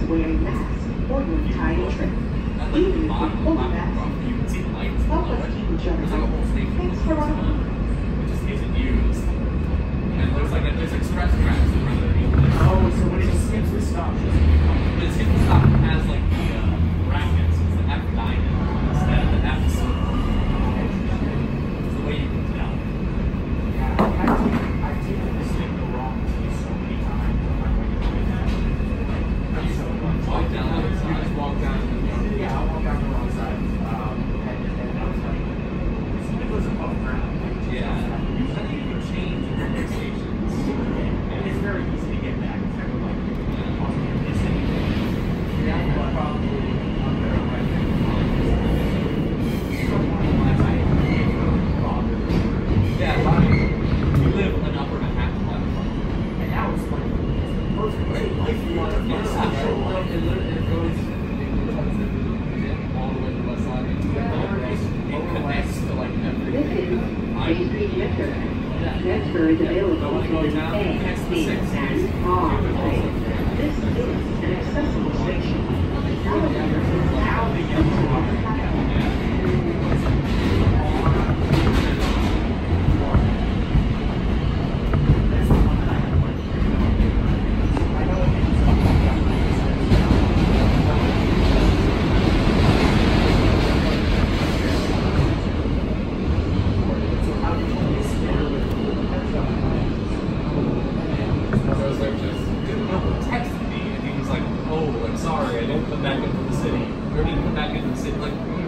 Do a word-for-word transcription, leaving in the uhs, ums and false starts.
wearing masks for your entire trip. Even if you're fully vaccinated, You can see the lights. help us keep each other There's like a whole safe. station. Thanks for watching. It just isn't used. And there's like a, there's express tracks that run underneath it. Oh, so when it skips the stop, But it's hidden stop has like the uh, brackets. It's the F diamond instead of the F circle. It's the way you can tell. yeah, I've taken, I've taken this thing the wrong way so many times. I'm like, wait, wait, wait. So, Walk down the other side. just walk down. Yeah, I'll walk down the wrong side. Um, and, and I was like, it was above ground. Like, Yeah. You kind of even change in the stations. and it's very easy to get back. It's never like, possibly miss anything. Yeah, but probably under, like, someone last night, it really bothered me. Yeah, right. You live an upper Manhattan level. And now it's like, it's the perfect way life you want to It's live. actually like it literally it goes all the way to the west side. It connects to like every. This is Main Street Metro. Transfer is available to the A, B, and R trains. This is an accessible station. Elevators are now available on the platform. That's the one that I have like. I know it is so how do you scared with So it's like just texted me and he was like, "Oh, I'm sorry, I didn't come back into the city. Or I didn't come back into the city." Like